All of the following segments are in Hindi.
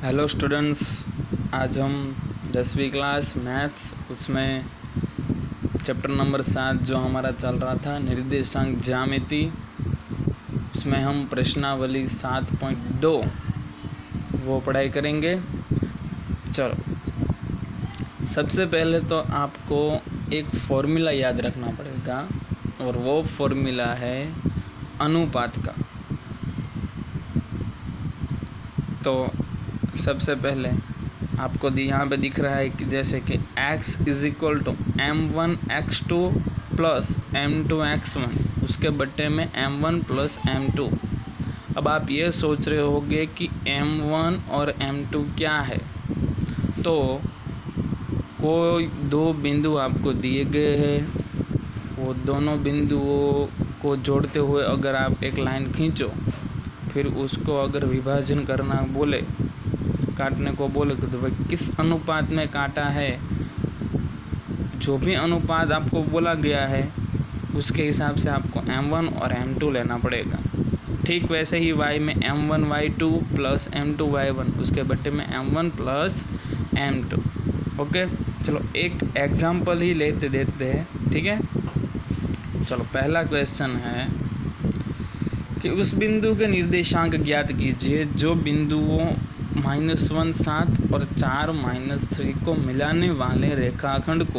हेलो स्टूडेंट्स, आज हम 10वीं क्लास मैथ्स उसमें चैप्टर नंबर 7 जो हमारा चल रहा था निर्देशांक ज्यामिति, उसमें हम प्रश्नावली 7.2 वो पढ़ाई करेंगे। चलो, सबसे पहले तो आपको एक फॉर्मूला याद रखना पड़ेगा और वो फॉर्मूला है अनुपात का। तो सबसे पहले आपको यहाँ पे दिख रहा है कि जैसे कि x = m1x2 प्लस m2x1 उसके बट्टे में m1 प्लस m2। अब आप ये सोच रहे होगे कि m1 और m2 क्या है। तो कोई दो बिंदु आपको दिए गए हैं, वो दोनों बिंदुओं को जोड़ते हुए अगर आप एक लाइन खींचो, फिर उसको अगर विभाजन करना बोले, काटने को बोले, तो भाई किस अनुपात में काटा है, जो भी अनुपात आपको बोला गया है उसके हिसाब से आपको m1 और m2 लेना पड़ेगा। ठीक वैसे ही y में m1 y2 plus m2 y1 उसके बट्टे में m1 प्लस m2। ओके, चलो एक एग्जाम्पल ही लेते देते हैं, ठीक है। चलो, पहला क्वेश्चन है कि उस बिंदु के निर्देशांक ज्ञात कीजिए जो बिंदुओं -1 7 और 4 -3 को मिलाने वाले रेखाखंड को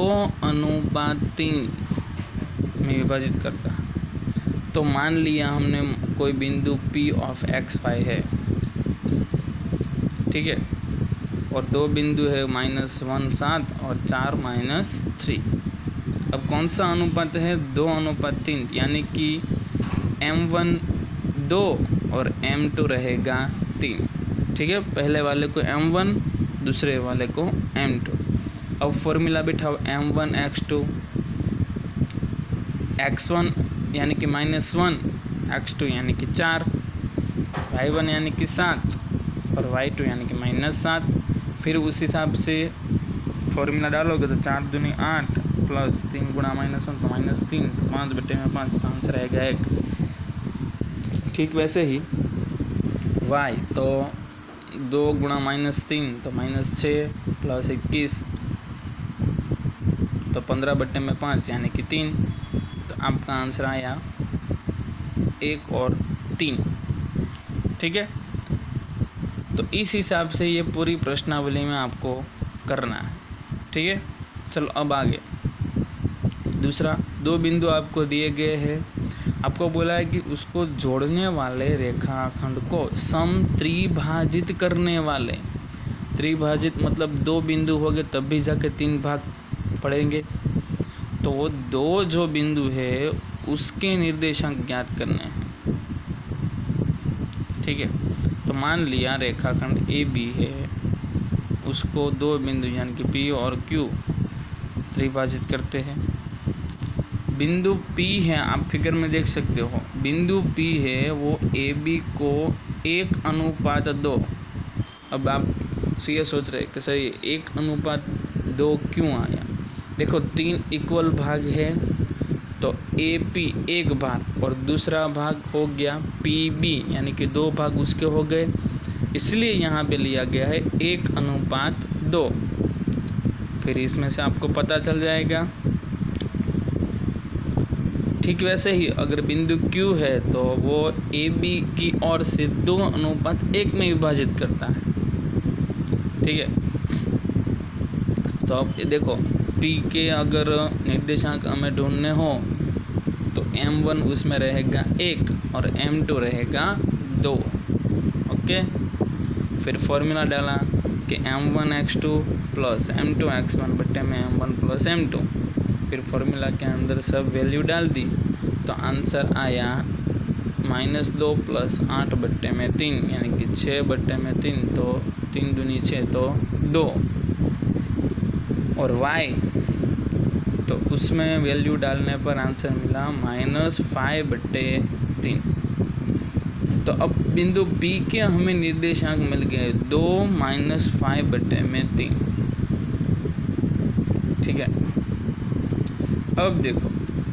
2:3 में विभाजित करता है। तो मान लिया हमने कोई बिंदु P ऑफ XY है, ठीक है, और दो बिंदु है -1 7 और 4 -3। अब कौन सा अनुपात है? 2:3, यानी कि m1 2 और m2 रहेगा 3, ठीक है। पहले वाले को m1, दूसरे वाले को m2। अब फॉर्मूला बिठाओ, m1 x2 x1 यानी कि -1, x2 यानी कि 4, y1 यानी कि 7 और y2 यानी कि -7। फिर उस हिसाब से फॉर्मूला डालोगे तो 4 दूनी 8 प्लस 3 गुणा -1 तो -3, तो 5/5, तो आंसर आएगा 1। ठीक वैसे ही y, तो 2 गुणा -3 तो -6 प्लस 21 तो 15/5 यानी कि 3। तो आपका आंसर आया 1 और 3, ठीक है। तो इस हिसाब से ये पूरी प्रश्नावली में आपको करना है, ठीक है। चलो अब आगे दूसरा, दो बिंदु आपको दिए गए हैं, आपको बोला है कि उसको जोड़ने वाले रेखाखंड को समत्रिभाजित करने वाले, त्रिभाजित मतलब दो बिंदु हो गए तब भी जाके 3 भाग पड़ेंगे। तो वो दो जो बिंदु है उसके निर्देशांक ज्ञात करने हैं, ठीक है। तो मान लिया रेखाखंड AB है, उसको दो बिंदु यानी कि P और Q त्रिभाजित करते हैं। बिंदु P है, आप फिगर में देख सकते हो, बिंदु P है वो AB को 1:2। अब आप ये सोच रहे कि सही 1:2 क्यों आया? देखो 3 इक्वल भाग है, तो AP एक भाग और दूसरा भाग हो गया PB, यानी कि 2 भाग उसके हो गए, इसलिए यहाँ पे लिया गया है 1:2। फिर इसमें से आपको पता चल जाएगा। ठीक वैसे ही अगर बिंदु Q है तो वो AB की ओर से 2:1 में विभाजित करता है, ठीक है। तो अब देखो P के अगर निर्देशांक हमें ढूंढने हो तो m1 उसमें रहेगा 1 और m2 रहेगा 2। ओके, फिर फॉर्मूला डाला कि m1 x2 plus m2 x1 बट्टे में m1 प्लस m2। फिर फॉर्मूला के अंदर सब वैल्यू डाल दी, तो आंसर आया -2 प्लस 8/3 यानी कि 6/3, तो 3 दूनी 6 तो 2। और y, तो उसमें वैल्यू डालने पर आंसर मिला -5/3। तो अब बिंदु P के हमें निर्देशांक मिल गए 2 - 5/3, ठीक है। अब देखो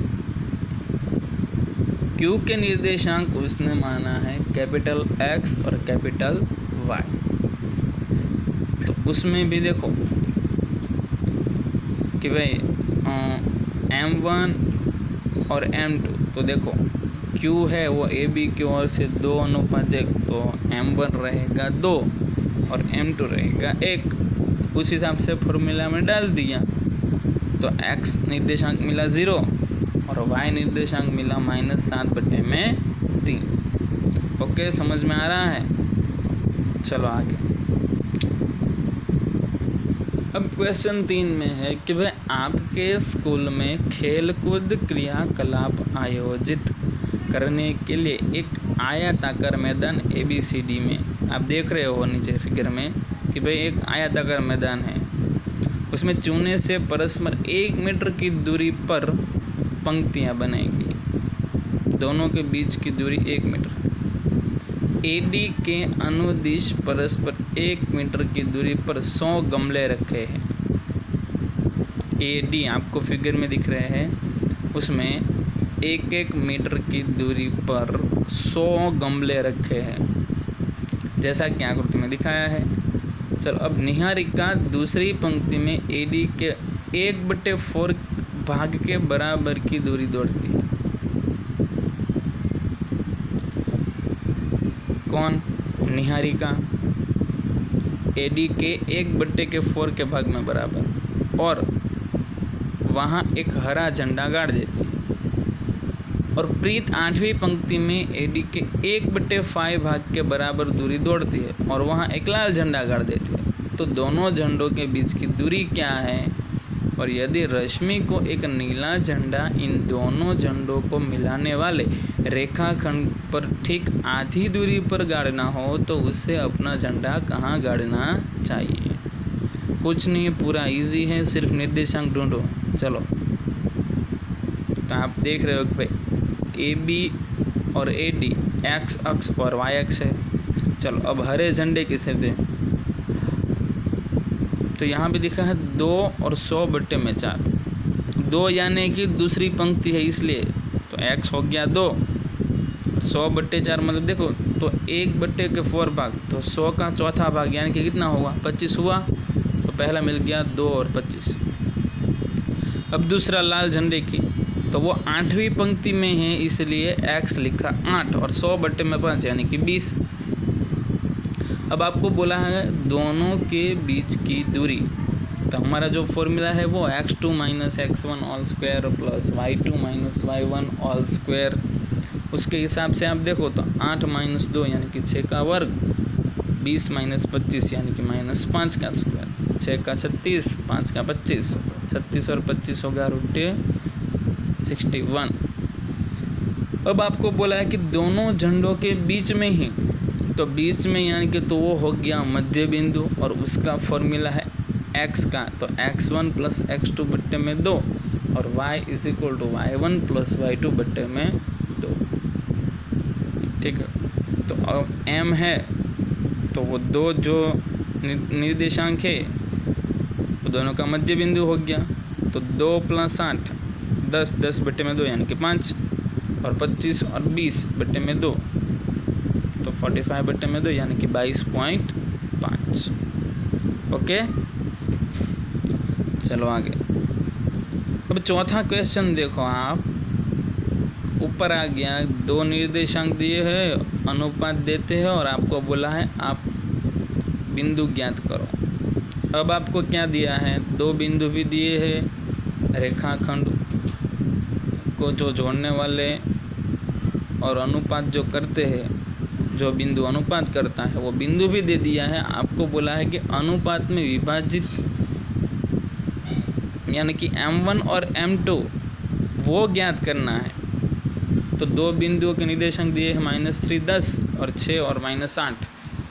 Q के निर्देशांक उसने माना है कैपिटल X और कैपिटल Y। उसमें भी देखो कि भाई M1 और M2, तो देखो Q है वो AB की ओर से 2:1, तो M1 रहेगा 2 और M2 रहेगा 1। उस हिसाब से फॉर्मूला में डाल दिया, तो X निर्देशांक मिला 0 और Y निर्देशांक मिला -7/3। ओके, समझ में आ रहा है? चलो आगे। अब क्वेश्चन 3 में है कि भाई आपके स्कूल में खेल कूद क्रियाकलाप आयोजित करने के लिए एक आयताकार मैदान ABCD में, आप देख रहे हो नीचे फिगर में कि भाई एक आयताकार मैदान है, उसमें चूने से परस्पर 1 मीटर की दूरी पर पंक्तियां बनाएंगी, दोनों के बीच की दूरी 1 मीटर। AD के अनुदिश परस्पर 1 मीटर की दूरी पर 100 गमले रखे हैं। AD आपको फिगर में दिख रहे हैं, उसमें 1-1 मीटर की दूरी पर 100 गमले रखे हैं, जैसा कि आकृति में दिखाया है। चलो, अब निहारिका दूसरी पंक्ति में AD के 1/4 भाग के बराबर की दूरी दौड़ती है। कौन? निहारिका AD के 1/4 के भाग में बराबर, और वहाँ एक हरा झंडा गाड़ देती है। और प्रीत 8वीं पंक्ति में AD के 1/5 भाग के बराबर दूरी दौड़ती है और वहाँ एक लाल झंडा गाड़ देती है। तो दोनों झंडों के बीच की दूरी क्या है? और यदि रश्मि को एक नीला झंडा इन दोनों झंडों को मिलाने वाले रेखाखंड पर ठीक आधी दूरी पर गाड़ना हो, तो उससे अपना झंडा कहाँ गाड़ना चाहिए? कुछ नहीं, पूरा इजी है, सिर्फ निर्देशांक ढूंढो। चलो, तो आप देख रहे हो कि भाई AB और AD X अक्ष और Y अक्ष है। चलो, अब हरे झंडे किसे थे? तो यहाँ पे दिखा है 2 और 100/4। 2 यानी कि दूसरी पंक्ति है इसलिए, तो X हो गया 2, 100/4 मतलब देखो, तो 1/4 भाग, तो 100 का चौथा भाग यानी कि कितना हुआ? 25 हुआ। तो पहला मिल गया 2 और 25। अब दूसरा लाल झंडे की, तो वो 8वीं पंक्ति में है इसलिए X लिखा 8 और 100/5 यानी कि 20। अब आपको बोला है दोनों के बीच की दूरी, तो हमारा जो फॉर्मूला है वो x2 - x1 all square plus y2 - y1 all square. उसके हिसाब से आप देखो तो 8 - 2 यानी कि 6 का वर्ग, 20 - 25 यानी कि -5 का स्क्वायर, 6 का 36, 5 का 25, 36 और 25 होगा √61। अब आपको बोला है कि दोनों झंडों के बीच में ही, तो बीच में यानी कि तो वो हो गया मध्य बिंदु, और उसका फॉर्मूला है x का, तो x1 + x2/2 और y = y1 + y2/2। ठीक है, तो अब m है, तो वो 2 जो निर्देशांक है वो दोनों का मध्य बिंदु हो गया। तो 2 + 8 10, 10/2 यानी कि 5, और 25 और 20/2, तो 45/2 यानी कि 22.5। ओके, चलो आगे। अब चौथा क्वेश्चन देखो आप, ऊपर आ गया 2 निर्देशांक दिए हैं, अनुपात देते हैं और आपको बोला है आप बिंदु ज्ञात करो। अब आपको क्या दिया है? 2 बिंदु भी दिए हैं, रेखाखंड को जो जोड़ने वाले और अनुपात जो करते हैं, जो बिंदु अनुपात करता है वो बिंदु भी दे दिया है। आपको बोला है कि अनुपात में विभाजित यानी कि M1 और M2 वो ज्ञात करना है। तो 2 बिंदुओं के निर्देशांक दिए हैं -3, 10 और 6 और -8,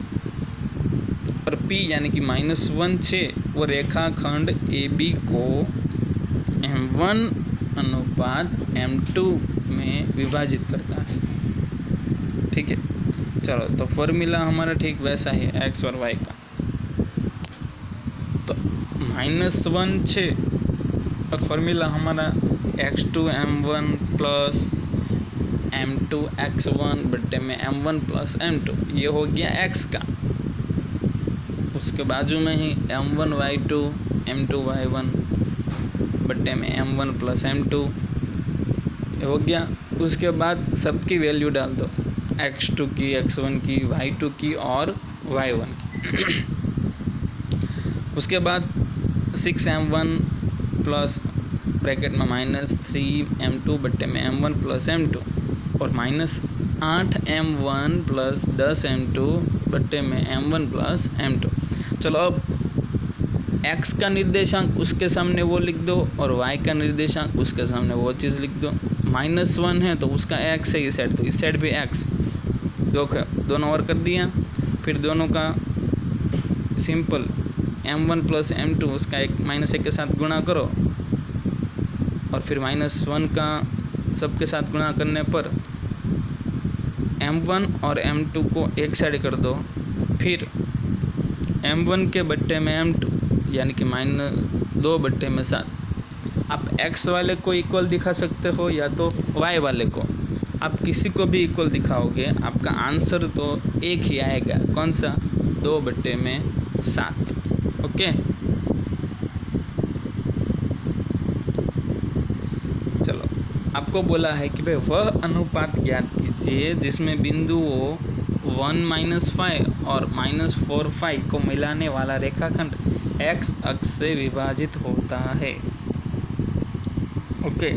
और P यानी कि -1, 6 वो रेखाखंड AB को M1 अनुपात M2 में विभाजित करता है। ठीक है, चलो, तो फॉर्मूला हमारा ठीक वैसा ही है x और y का। तो -1, 6 और फॉर्मूला हमारा x2 M1 + M2 x1 बटे में M1 + M2, ये हो गया x का। उसके बाजू में ही m1y2 m2y1 बट्टे में m1 प्लस m2 हो गया। उसके बाद सबकी वैल्यू डाल दो, x2 की, x1 की, y2 की और y1 की। उसके बाद 6m1 प्लस ब्रैकेट में -3m2 बट्टे में m1 प्लस m2 और -8m1 प्लस 10m2 बट्टे में m1 प्लस m2। चलो अब x का निर्देशांक उसके सामने वो लिख दो और y का निर्देशांक उसके सामने वो चीज़ लिख दो। -1 है तो उसका x है इस साइड, तो इस साइड भी x, दोनों और कर दिया। फिर दोनों का सिंपल m1 प्लस m2 उसका -1 के साथ गुणा करो और फिर -1 का सबके साथ गुणा करने पर m1 और m2 को एक साइड कर दो। फिर m1 के बट्टे में m2 यानी कि -2 बट्टे में 7। आप x वाले को इक्वल दिखा सकते हो या तो y वाले को, आप किसी को भी इक्वल दिखाओगे आपका आंसर तो एक ही आएगा। कौन सा? 2 बट्टे में 7। ओके, चलो आपको बोला है कि भाई वह अनुपात ज्ञात कीजिए जिसमें बिंदुओं 1 - 5 और -4 5 को मिलाने वाला रेखाखंड x अक्ष से विभाजित होता है। ओके,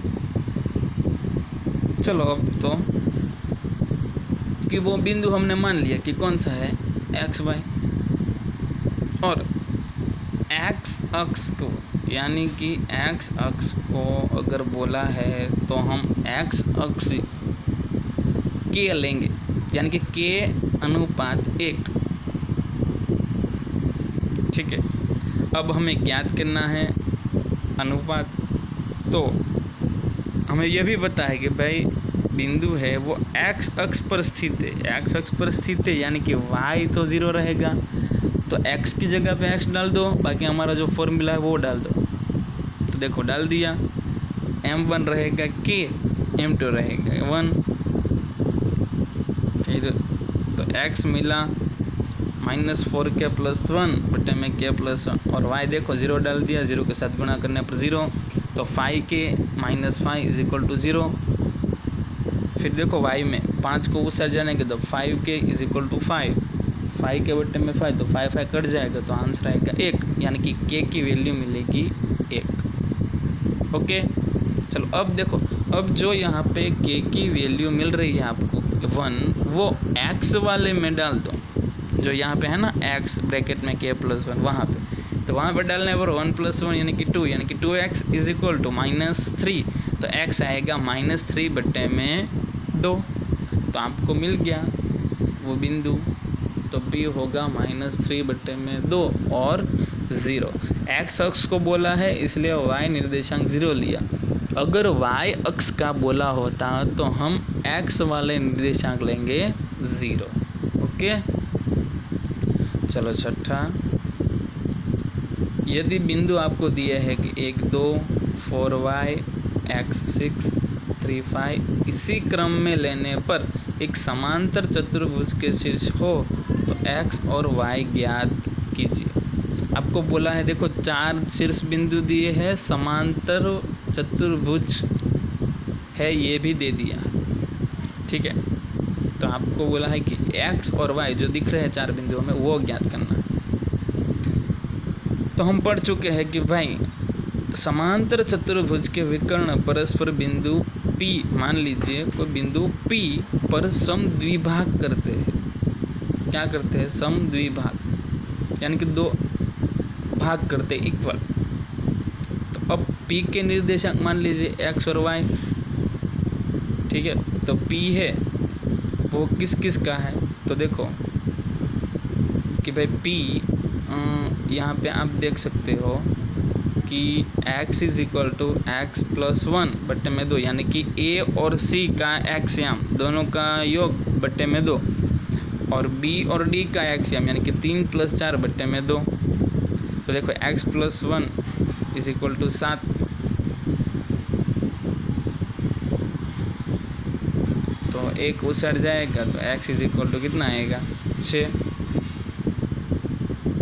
चलो अब तो कि वो बिंदु हमने मान लिया कि कौन सा है, x y, और x अक्ष को यानी कि x अक्ष को अगर बोला है तो हम x अक्ष k लेंगे यानी कि k/1। ठीक है, अब हमें ज्ञात करना है अनुपात। तो हमें यह भी पता है कि भाई बिंदु है वो x अक्ष पर स्थित है, x अक्ष पर स्थित है यानी कि y तो 0 रहेगा, तो x की जगह पे x डाल दो, बाकी हमारा जो फॉर्मूला है वो डाल दो। तो देखो डाल दिया, m1 रहेगा k, m2 रहेगा 1, फिर तो x मिला -4k + 1 बटे में k + 1 और y देखो 0 डाल दिया, 0 के साथ गुणा करने पर 0, तो 5k - 5 = 0। फिर देखो y में 5 को उस साइड जाने के तो 5k = 5, 5 के बटे में 5 तो 5 5 कट जाएगा तो आंसर आएगा 1, यानी कि k की वैल्यू मिलेगी 1। ओके, चलो अब देखो, अब जो यहाँ पे k की वैल्यू मिल रही है आपको 1, वो x वाले में डाल दो, जो यहाँ पे है ना x ब्रैकेट में k + 1 वहाँ पे, तो वहाँ पे डालने पर 1 + 1 यानी कि 2, यानी कि 2x = -3, तो x आएगा -3 बटे में 2। तो आपको मिल गया वो बिंदु, तो b होगा -3 बटे में 2 और 0। x अक्ष को बोला है इसलिए y निर्देशांक 0 लिया। अगर y अक्ष का बोला होता तो हम x वाले निर्देशांक लेंगे 0। ओके, चलो छठा, यदि बिंदु आपको दिए है कि 1 2 4y x 6 3 5 इसी क्रम में लेने पर एक समांतर चतुर्भुज के शीर्ष हो तो x और y ज्ञात कीजिए। आपको बोला है देखो 4 शीर्ष बिंदु दिए हैं, समांतर चतुर्भुज है ये भी दे दिया। ठीक है, तो आपको बोला है कि x और y जो दिख रहे हैं 4 बिंदुओं में वो ज्ञात करना है। तो हम पढ़ चुके हैं कि भाई समांतर चतुर्भुज के विकर्ण परस्पर बिंदु P, मान लीजिए कोई बिंदु P पर समद्विभाग करते हैं। क्या करते हैं? समद्विभाग, यानी कि 2 भाग करते इक्वल। तो अब P के निर्देशांक मान लीजिए x और y। ठीक है, तो P है वो किस किस का है, तो देखो कि भाई P यहाँ पे आप देख सकते हो कि x = x + 1 बटे में 2, यानी कि a और c का एक्सियम दोनों का योग बटे में 2 और b और d का एक्सियम यानी कि 3 + 4 बटे में 2। तो देखो x + 1 = 7, तो 1 उस साइड जाएगा तो x = कितना आएगा 6।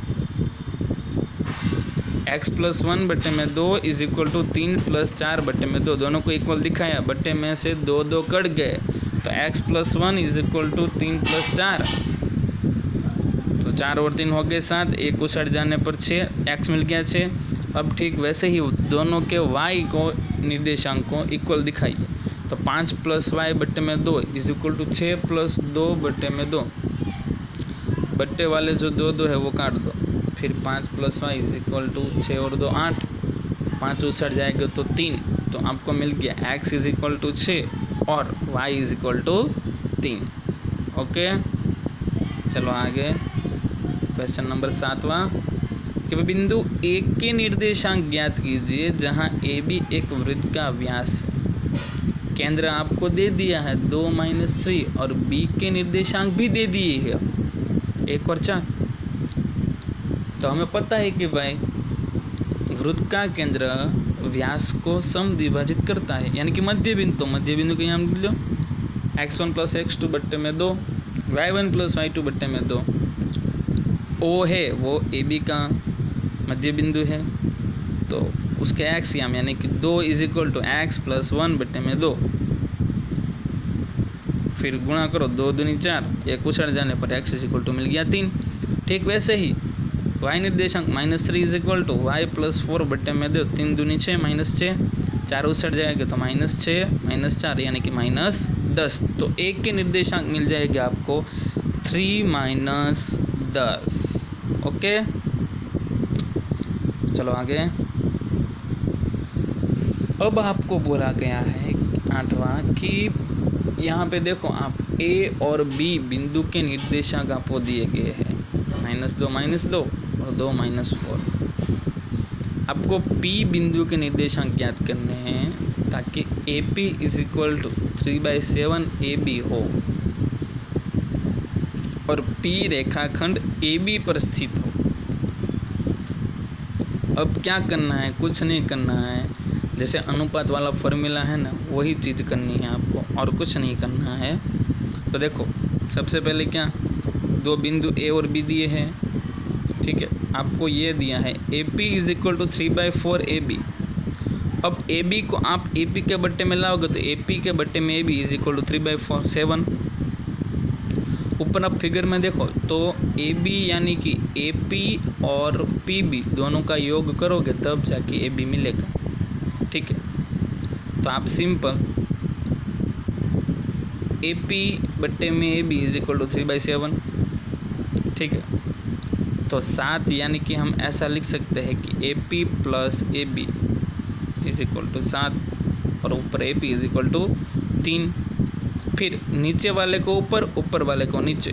x प्लस 1 बटे में 2 इज इक्वल टू 3 प्लस 4 बटे में 2, दोनों को इक्वल दिखाया, बटे में से 2 2 कट गए, तो x plus 1 is equal to 3 plus 4, तो 4 और 3 हो गए 7, एक उछट जाने पर 6, x मिल गया 6। अब ठीक वैसे ही दोनों के y को निर्देशांक को इक्वल दिखाइए, तो 5 प्लस वाई बटे में 2 इज इक्वल टू 6 प्लस 2 बटे में 2, बट्टे वाले जो 2 2 है वो काट दो, फिर 5 plus Y is equal to 6 और 2 8, 5 उछट जाएगा तो 3, तो आपको मिल गया x इज इक्वल टू 6 और y is equal to 3। Okay, चलो आगे क्वेश्चन नंबर 7वां कि बिंदु A के निर्देशांक ज्ञात कीजिए जहां AB एक वृत्त का व्यास है। केंद्र आपको दे दिया है 2 - 3 और B के निर्देशांक भी दे दिए है 1 और 4। तो हमें पता है कि भाई वृत्त का केंद्र व्यास को समद्विभाजित करता है, यानी कि मध्य बिंदु को यहाँ मिल लो x1 प्लस x2 बट्टे में 2, y1 प्लस y2 बट्टे में 2, O है वो AB का मध्य बिंदु है, तो उसके एक्सियम यानी कि 2 is equal to x plus 1 बट्टे में 2, फिर गुणा करो 2 दूनी 4, एक उछट जाने पर x इज इक्वल टू मिल गया 3। ठीक वैसे ही y निर्देशांक -3 is equal to y plus 4 बट्टे में 2, 3 दूनी 6 -6, 4 उछट जाएगा तो -6 - 4 यानी कि -10, तो एक के निर्देशांक मिल जाएगा आपको 3 - 10। ओके, चलो आगे। अब आपको बोला गया है 8वां कि यहाँ पे देखो आप A और B बिंदु के निर्देशांक आपको दिए गए हैं -2 और 2 -4। आपको P बिंदु के निर्देशांक ज्ञात करने हैं ताकि AP is equal to 3/7 AB हो और P रेखाखंड AB पर स्थित हो। अब क्या करना है, कुछ नहीं करना है, जैसे अनुपात वाला फॉर्मूला है ना वही चीज़ करनी है आपको, और कुछ नहीं करना है। तो देखो सबसे पहले क्या, 2 बिंदु A और B दिए हैं, ठीक है, आपको ये दिया है AP is equal to 3/4 AB। अब AB को आप AP के बट्टे में लाओगे तो AP के बट्टे में AB इज इक्वल टू 3/4 7। ऊपर आप फिगर में देखो तो AB यानी कि AP और PB दोनों का योग करोगे तब जाके AB मिलेगा। ठीक है, तो आप सिंपल AP बट्टे में AB इज इक्वल टू 3/7। ठीक है, तो 7 यानी कि हम ऐसा लिख सकते हैं कि AP plus AB is equal to 7 और ऊपर AP इज इक्वल टू 3। फिर नीचे वाले को ऊपर, ऊपर वाले को नीचे,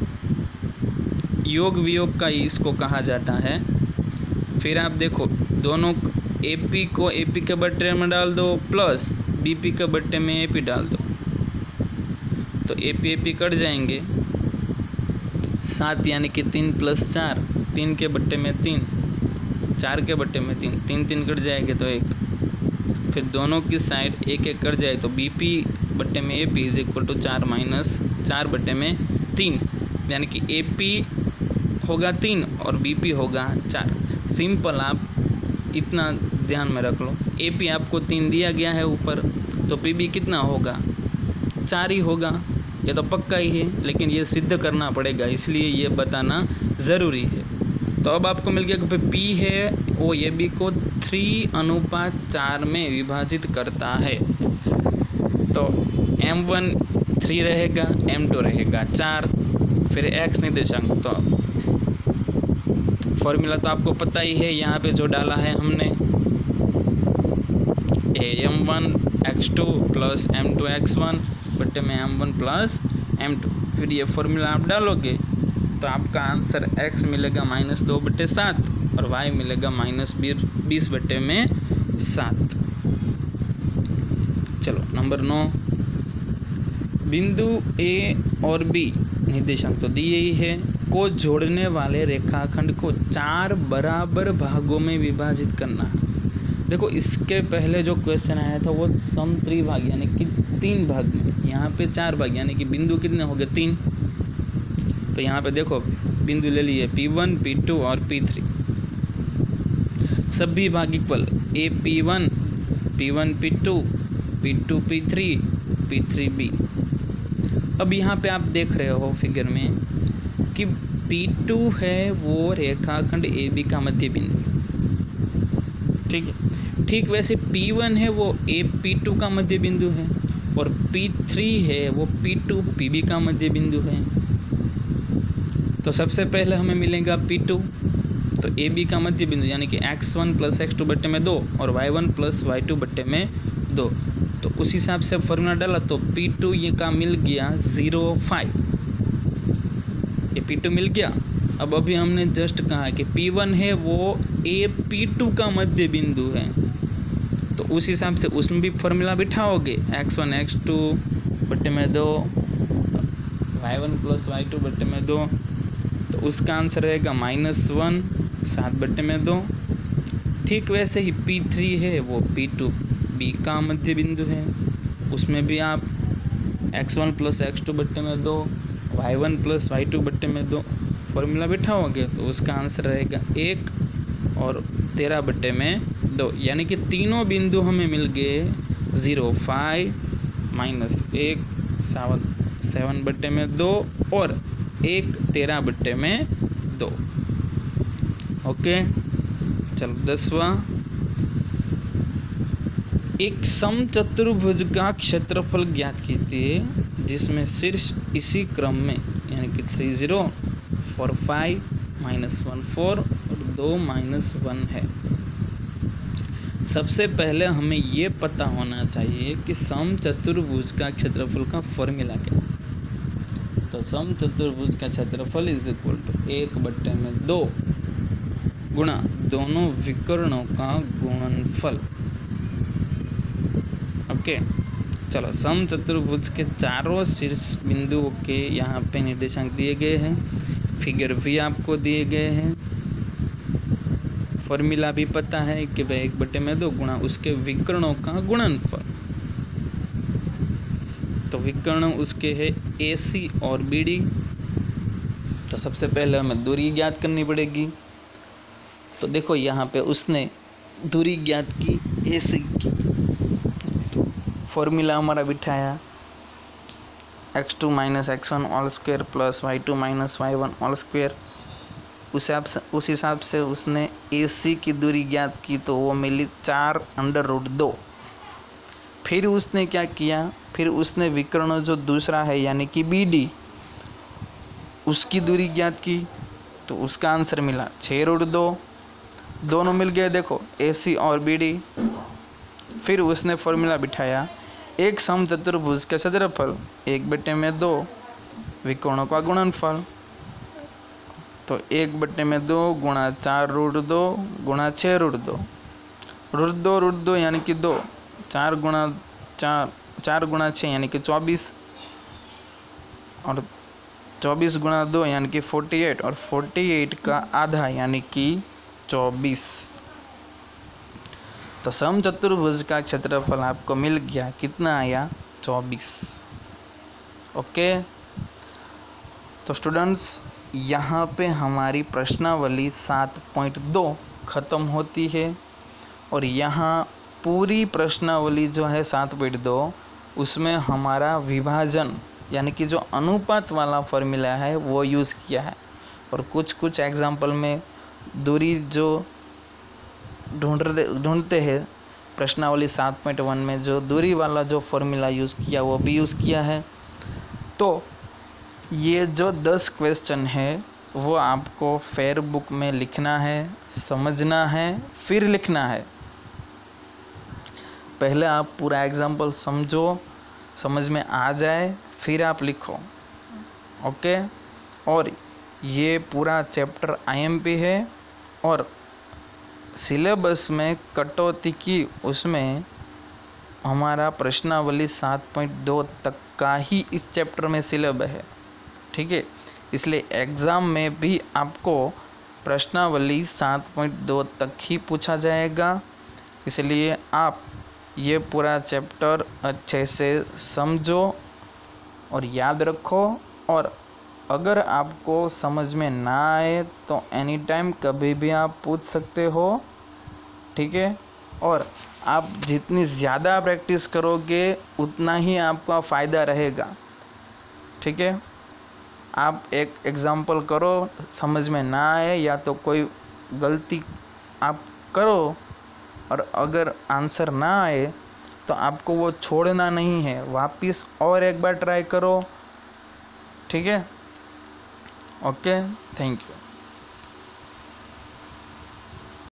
योग वियोग का इसको कहा जाता है। फिर आप देखो दोनों AP को AP के बट्टे में डाल दो प्लस BP के बट्टे में AP डाल दो, तो AP कट जाएंगे, 7 यानी कि 3 + 4, 3 के बट्टे में 3, 4 के बट्टे में 3, 3 कट जाएंगे तो 1, फिर दोनों की साइड 1 कट जाए तो BP बट्टे में AP इज इक्वल टू 4 - 4 बट्टे में 3, यानी कि AP होगा 3 और BP होगा 4। सिंपल, आप इतना ध्यान में रख लो, AP आपको 3 दिया गया है ऊपर, तो PB कितना होगा, 4 ही होगा, ये तो पक्का ही है, लेकिन ये सिद्ध करना पड़ेगा इसलिए ये बताना ज़रूरी है। तो अब आपको मिल गया कि P है वो AB को 3:4 में विभाजित करता है, तो M1 3 रहेगा, M2 रहेगा 4, फिर X निर्देशांक, तो फॉर्मूला तो आपको पता ही है, यहाँ पे जो डाला है हमने M1 X2 plus M2 X1 बट्टे में M1 प्लस M2, फिर ये फॉर्मूला आप डालोगे तो आपका आंसर X मिलेगा -2/7 और Y मिलेगा -20 बट्टे में 7। चलो नंबर 9, बिंदु A और B निर्देशांक तो दिए ही है, को जोड़ने वाले रेखाखंड को 4 बराबर भागों में विभाजित करना है। देखो इसके पहले जो क्वेश्चन आया था वो समत्रिभाग यानी कि 3 भाग में, यहाँ पे 4 भाग यानी कि बिंदु कितने हो गए 3। तो यहाँ पे देखो बिंदु ले लिए P1, P2 और P3। सभी भाग इक्वल, ए P1, P1 P2, P2 P3, P3 B। अब यहाँ पे आप देख रहे हो फिगर में कि P2 है वो रेखाखंड AB का मध्य बिंदु, ठीक है। ठीक वैसे P1 है वो P2 का मध्य बिंदु है, और P3 है वो P2 PB का मध्य बिंदु है। तो सबसे पहले हमें मिलेगा P2, तो AB का मध्य बिंदु यानी कि x1 + x2 बट्टे में 2 और y1 + y2 बट्टे में 2। तो उस हिसाब से फॉर्मूला डाला तो P2 ये का मिल गया 0,5, ये P2 मिल गया। अब अभी हमने जस्ट कहा कि P1 है वो P2 का मध्य बिंदु है, तो उस हिसाब से उसमें भी फॉर्मूला बिठाओगे, x1 x2 बट्टे में 2, y1 + y2 बट्टे में 2, तो उसका आंसर रहेगा -1 7 बट्टे में 2। ठीक वैसे ही P3 है वो P2 B का मध्य बिंदु है, उसमें भी आप x1 + x2 बट्टे में 2, y1 + y2 बट्टे में 2 फॉर्मूला बिठाओगे तो उसका आंसर रहेगा 1 और 13 बट्टे में 2, यानी कि तीनों बिंदु हमें मिल गए 0,5 -1 7 बट्टे में 2 और 1 13 बट्टे में 2। ओके, चलो 10वां, एक समचतुर्भुज का क्षेत्रफल ज्ञात कीजिए जिसमें शीर्ष इसी क्रम में यानी कि 3 0 4 5 -1 4 और 2 -1 है। सबसे पहले हमें ये पता होना चाहिए कि समचतुर्भुज का क्षेत्रफल का फॉर्मूला क्या है। तो समचतुर्भुज का क्षेत्रफल = 1 बट्टे में 2 गुणा दोनों विकर्णों का गुणनफल। ओके, चलो समचतुर्भुज के चारों शीर्ष बिंदुओं के यहाँ पे निर्देशांक दिए गए हैं, फिगर भी आपको दिए गए हैं, फॉर्मूला भी पता है कि वह 1 बट्टे में 2 गुणा उसके विकर्णों का गुणनफल। तो विकर्ण उसके है AC और BD। तो सबसे पहले हमें दूरी ज्ञात करनी पड़ेगी। तो देखो यहाँ पे उसने दूरी ज्ञात की AC की, तो फॉर्मूला हमारा बिठाया x2 - x1 whole square + y2 - y1 whole square. उस हिसाब से उसने AC की दूरी ज्ञात की, तो वो मिली 4√2। फिर उसने क्या किया, फिर उसने विकर्ण जो दूसरा है यानी कि BD उसकी दूरी ज्ञात की, तो उसका आंसर मिला 6√2। दोनों मिल गए देखो AC और BD। फिर उसने फॉर्मूला बिठाया एक समचतुर्भुज का क्षेत्रफल 1 बट्टे में 2 विकर्णों का गुणनफल। तो 1 बट्टे में 2 गुणा 4√2 गुणा 6√2, √2 यानी कि 2, 4 गुणा 6 यानी कि 24, और 24 गुणा 2 यानी कि 48, और 48 का आधा यानी कि 24। तो समचतुर्भुज का क्षेत्रफल आपको मिल गया, कितना आया 24। ओके, तो स्टूडेंट्स यहाँ पे हमारी प्रश्नावली 7.2 ख़त्म होती है, और यहाँ पूरी प्रश्नावली जो है 7.2 उसमें हमारा विभाजन यानी कि जो अनुपात वाला फॉर्मूला है वो यूज़ किया है, और कुछ एग्जाम्पल में दूरी जो ढूंढते हैं प्रश्नावली 7.1 में जो दूरी वाला जो फॉर्मूला यूज़ किया वो भी यूज़ किया है। तो ये जो 10 क्वेश्चन है वो आपको फेयर बुक में लिखना है, समझना है, फिर लिखना है। पहले आप पूरा एग्जाम्पल समझो, समझ में आ जाए, फिर आप लिखो। ओके, और ये पूरा चैप्टर IMP है, और सिलेबस में कटौती की उसमें हमारा प्रश्नावली 7.2 तक का ही इस चैप्टर में सिलेबस है, ठीक है। इसलिए एग्ज़ाम में भी आपको प्रश्नावली 7.2 तक ही पूछा जाएगा, इसलिए आप ये पूरा चैप्टर अच्छे से समझो और याद रखो। और अगर आपको समझ में ना आए तो एनी टाइम कभी भी आप पूछ सकते हो, ठीक है। और आप जितनी ज़्यादा प्रैक्टिस करोगे उतना ही आपका फ़ायदा रहेगा, ठीक है। आप एक एग्ज़ाम्पल करो, समझ में ना आए या तो कोई गलती आप करो, और अगर आंसर ना आए तो आपको वो छोड़ना नहीं है, वापस और एक बार ट्राई करो, ठीक है। Okay, thank you.